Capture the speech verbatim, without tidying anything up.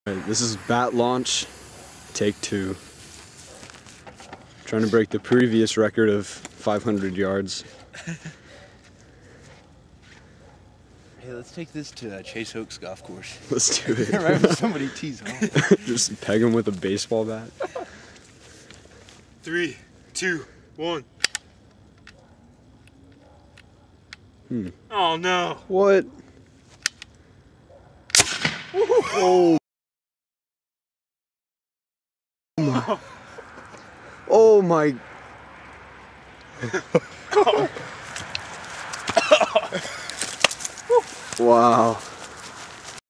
Alright, this is bat launch, take two. Trying to break the previous record of five hundred yards. Hey, let's take this to uh, Chase Oaks Golf Course. Let's do it. Right when somebody tees off. Just peg him with a baseball bat. Three, two, one. Hmm. Oh no. What? Oh. My. Oh my. Wow.